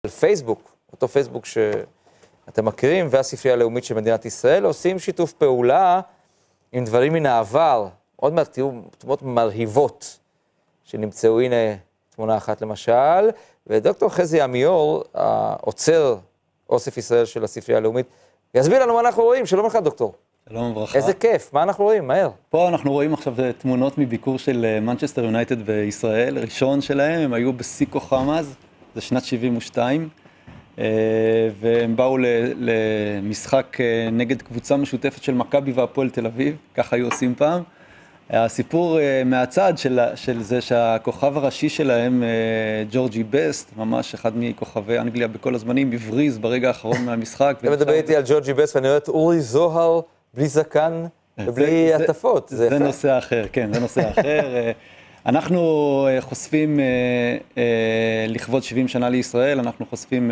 פייסבוק, אותו פייסבוק שאתם מכירים, והספרייה הלאומית של מדינת ישראל, עושים שיתוף פעולה עם דברים מן העבר. עוד מעט תראו תמונות מרהיבות שנמצאו, הנה תמונה אחת למשל, ודוקטור חזי עמיור, העוצר אוסף ישראל של הספרייה הלאומית, יסביר לנו מה אנחנו רואים. שלום לך דוקטור. שלום וברכה. איזה כיף, מה אנחנו רואים? מהר. פה אנחנו רואים עכשיו תמונות מביקור של מנצ'סטר יונייטד בישראל, ראשון שלהם, הם היו בשיא כוחם אז, זה שנת 72, והם באו למשחק נגד קבוצה משותפת של מכבי והפועל תל אביב, ככה היו עושים פעם. הסיפור מהצד של זה שהכוכב הראשי שלהם, ג'ורג'י בסט, ממש אחד מכוכבי אנגליה בכל הזמנים, הבריז ברגע האחרון מהמשחק. אתה מדבר איתי על ג'ורג'י בסט ואני רואה את אורי זוהר בלי זקן ובלי עטפות. זה נושא אחר, כן, זה נושא אחר. אנחנו חושפים לכבוד 70 שנה לישראל, אנחנו חושפים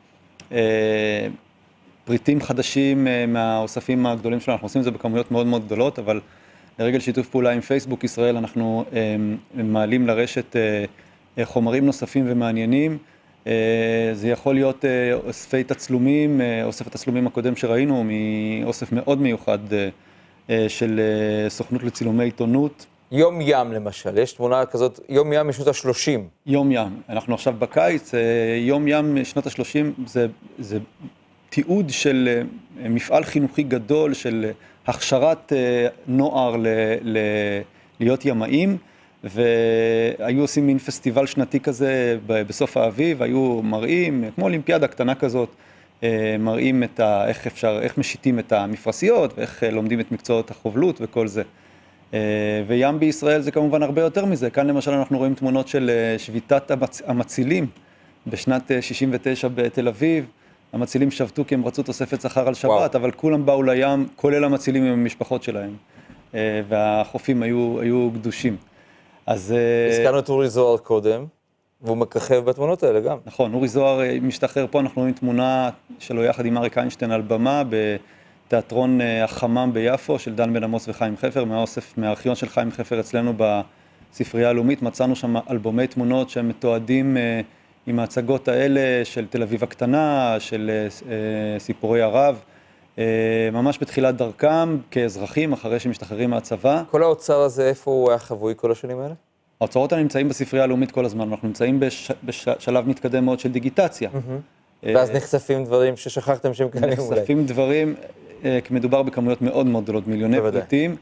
פריטים חדשים מהאוספים הגדולים שלנו, אנחנו עושים את זה בכמויות מאוד מאוד גדולות, אבל לרגל שיתוף פעולה עם פייסבוק ישראל, אנחנו מעלים לרשת חומרים נוספים ומעניינים. זה יכול להיות אוספי תצלומים, אוסף התצלומים הקודם שראינו, מאוסף מאוד מיוחד של סוכנות לצילומי עיתונות. יום ים למשל, יש תמונה כזאת, יום ים משנות ה-30. יום ים, אנחנו עכשיו בקיץ, יום ים משנות ה-30 זה תיעוד של מפעל חינוכי גדול של הכשרת נוער להיות ימאים, והיו עושים מין פסטיבל שנתי כזה בסוף האביב, היו מראים, כמו אולימפיאדה קטנה כזאת, מראים איך משיתים את המפרסיות, ואיך לומדים את מקצועות החובלות וכל זה. וים בישראל זה כמובן הרבה יותר מזה. כאן למשל אנחנו רואים תמונות של שביתת המצילים בשנת 69 בתל אביב. המצילים שבתו כי הם רצו תוספת שכר על שבת, אבל כולם באו לים, כולל המצילים עם המשפחות שלהם. והחופים היו קדושים. הזכרנו את אורי זוהר קודם, והוא מככב בתמונות האלה גם. נכון, אורי זוהר משתחרר פה, אנחנו רואים תמונה שלו יחד עם אריק איינשטיין על במה, בתיאטרון החמם ביפו, של דן בן עמוס וחיים חפר, מהארכיון של חיים חפר אצלנו בספרייה הלאומית, מצאנו שם אלבומי תמונות שהם מתועדים עם ההצגות האלה של תל אביב הקטנה, של סיפורי ערב, ממש בתחילת דרכם כאזרחים, אחרי שמשתחררים מהצבא. כל האוצר הזה, איפה הוא היה חבוי כל השנים האלה? האוצרות האלה נמצאים בספרייה הלאומית כל הזמן, אנחנו נמצאים בשלב מתקדם מאוד של דיגיטציה. ואז נחשפים דברים ששכחתם שהם קיימים אולי. נחשפים דברים, כי מדובר בכמויות מאוד מאוד גדולות, מיליוני פריטים,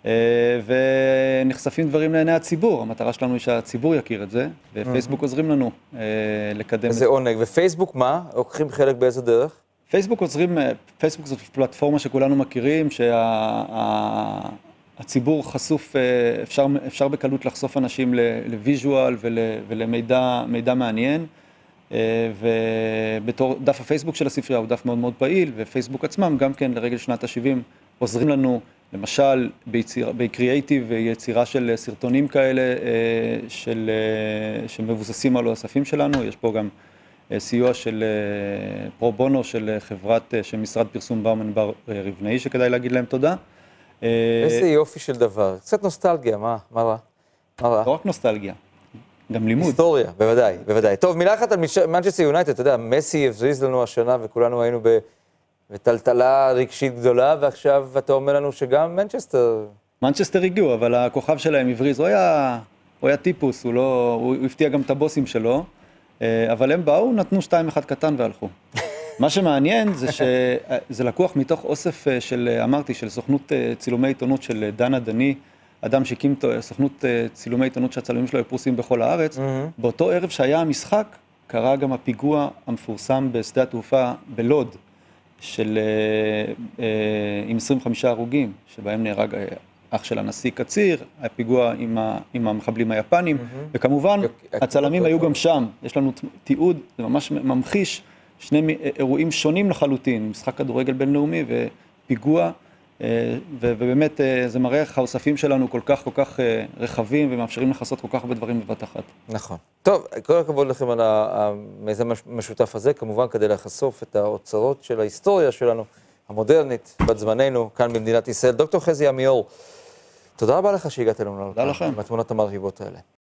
ונחשפים דברים לעיני הציבור. המטרה שלנו היא שהציבור יכיר את זה, ופייסבוק עוזרים לנו לקדם את זה. איזה עונג. ופייסבוק מה? לוקחים חלק באיזה דרך? פייסבוק זאת פלטפורמה שכולנו מכירים, שהציבור חשוף, אפשר בקלות לחשוף אנשים לוויז'ואל ולמידע מעניין, ובתור דף הפייסבוק של הספרייה הוא דף מאוד מאוד פעיל, ופייסבוק עצמם גם כן לרגל שנת ה-70 עוזרים לנו, למשל בקריאייטיב ויצירה של סרטונים כאלה שמבוססים על האוספים שלנו. יש פה גם סיוע של פרו בונו של של משרד פרסום באומן בר רבנאי, שכדאי להגיד להם תודה. איזה יופי של דבר, קצת נוסטלגיה, מה רע? לא רק נוסטלגיה, גם לימוד. היסטוריה, בוודאי, בוודאי. טוב, מילה אחת על מנצ'סטר יונייטד, אתה יודע, מסי הבזיז לנו השנה וכולנו היינו בטלטלה רגשית גדולה, ועכשיו אתה אומר לנו שגם מנצ'סטר הגיעו, אבל הכוכב שלהם הבריז, הוא היה טיפוס, הוא הפתיע גם את הבוסים שלו, אבל הם באו, נתנו 2-1 קטן והלכו. מה שמעניין זה שזה לקוח מתוך אוסף אמרתי, של סוכנות צילומי עיתונות של דנה דני, אדם שהקים סוכנות צילומי עיתונות שהצלמים שלו היו פרוסים בכל הארץ. באותו ערב שהיה המשחק, קרה גם הפיגוע המפורסם בשדה התעופה בלוד, עם 25 הרוגים, שבהם נהרג אח של הנשיא קציר, הפיגוע עם המחבלים היפנים, וכמובן הצלמים היו גם שם. יש לנו תיעוד, זה ממש ממחיש שני אירועים שונים לחלוטין, משחק כדורגל בינלאומי ופיגוע, ובאמת זה מראה איך האוספים שלנו כל כך רחבים ומאפשרים לחסות כל כך הרבה דברים בבת אחת. נכון. טוב, כל הכבוד לכם על המיזם המשותף הזה, כמובן כדי לחשוף את האוצרות של ההיסטוריה שלנו, המודרנית, בת זמננו, כאן במדינת ישראל. דוקטור חזי עמיור, תודה רבה לך שהגעת לנו. תודה לכם. בתמונות המרהיבות האלה.